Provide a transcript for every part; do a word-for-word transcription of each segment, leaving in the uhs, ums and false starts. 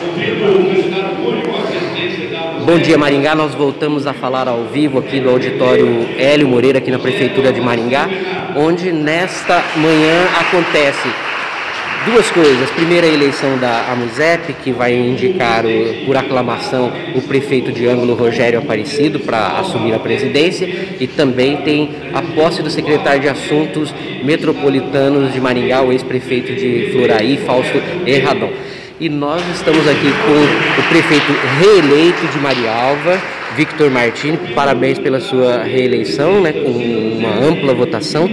Bom dia, Maringá. Nós voltamos a falar ao vivo aqui do auditório Hélio Moreira, aqui na Prefeitura de Maringá, onde nesta manhã acontece duas coisas. Primeiro, a eleição da AMUSEP, que vai indicar o, por aclamação o prefeito de Ângulo, Rogério Aparecido, para assumir a presidência, e também tem a posse do secretário de Assuntos Metropolitanos de Maringá, o ex-prefeito de Floraí, Fausto Erradon. E nós estamos aqui com o prefeito reeleito de Marialva, Victor Martini. Parabéns pela sua reeleição, né, com uma ampla votação.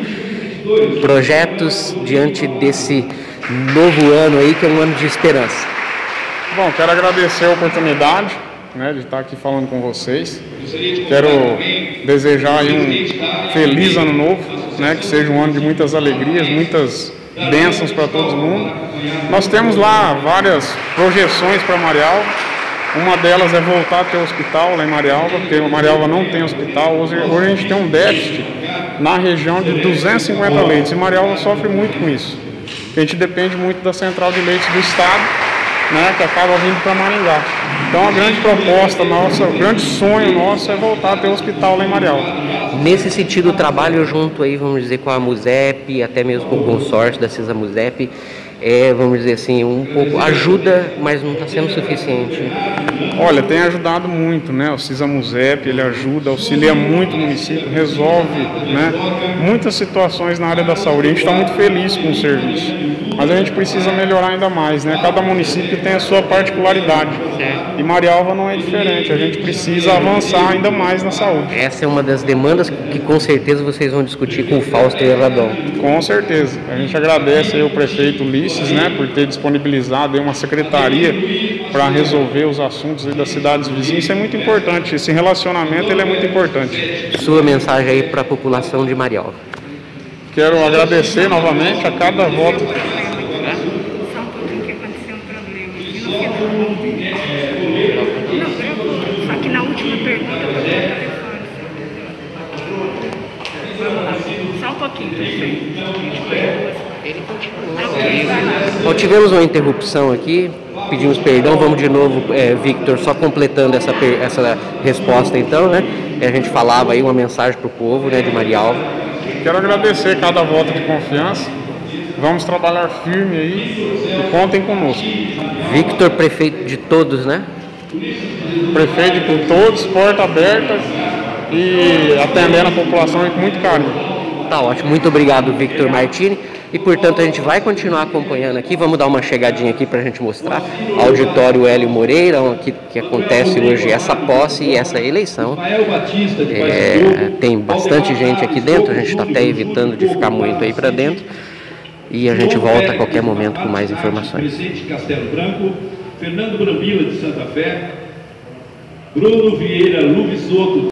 Projetos diante desse novo ano aí, que é um ano de esperança. Bom, quero agradecer a oportunidade, né, de estar aqui falando com vocês. Quero desejar aí um feliz ano novo, né, que seja um ano de muitas alegrias, muitas bênçãos para todo mundo. Nós temos lá várias projeções para Marialva. Uma delas é voltar a ter hospital lá em Marialva, porque Marialva não tem hospital. Hoje, hoje a gente tem um déficit na região de duzentos e cinquenta leitos, e Marialva sofre muito com isso. A gente depende muito da central de leitos do estado, né, que acaba vindo para Maringá. Então a grande proposta nossa, o grande sonho nosso é voltar a ter hospital lá em Marialva. Nesse sentido, o trabalho junto aí, vamos dizer, com a AMUSEP, até mesmo com o consórcio da CISAMUSEP, é, vamos dizer assim, um pouco ajuda, mas não está sendo suficiente. Olha, tem ajudado muito, né? O CISAMUSEP, ele ajuda, auxilia muito o município, resolve, né, muitas situações na área da saúde. A gente está muito feliz com o serviço, mas a gente precisa melhorar ainda mais, né? Cada município tem a sua particularidade. Certo. E Marialva não é diferente, a gente precisa avançar ainda mais na saúde. Essa é uma das demandas que com certeza vocês vão discutir com o Fausto Erradon. Com certeza. A gente agradece aí o prefeito Ulisses, né, por ter disponibilizado aí uma secretaria para resolver os assuntos aí das cidades vizinhas. Isso é muito importante, esse relacionamento ele é muito importante. Sua mensagem aí para a população de Marialva. Quero agradecer novamente a cada voto. Só um pouquinho que aconteceu um problema aqui no final. Não, gravou. Só que na última pergunta eu botei o telefone. Vamos lá. Só um pouquinho, perfeito. Ele continua. Okay, vai lá. Bom, tivemos uma interrupção aqui, pedimos perdão, vamos de novo, é, Victor, só completando essa, essa resposta então, né? A gente falava aí uma mensagem para o povo, né, de Marialva. Quero agradecer cada voto de confiança. Vamos trabalhar firme aí e contem conosco. Victor, prefeito de todos, né? Prefeito de todos, porta aberta e atendendo a população com muito carinho. Tá ótimo, muito obrigado, Victor Martini. E, portanto, a gente vai continuar acompanhando aqui. Vamos dar uma chegadinha aqui para a gente mostrar auditório Hélio Moreira, que, que acontece hoje essa posse e essa eleição. É, tem bastante gente aqui dentro, a gente está até evitando de ficar muito aí para dentro. E a gente volta a qualquer momento com mais informações. Castelo Branco, Fernando Brambila de Santa Fé, Bruno Vieira Luvisoto.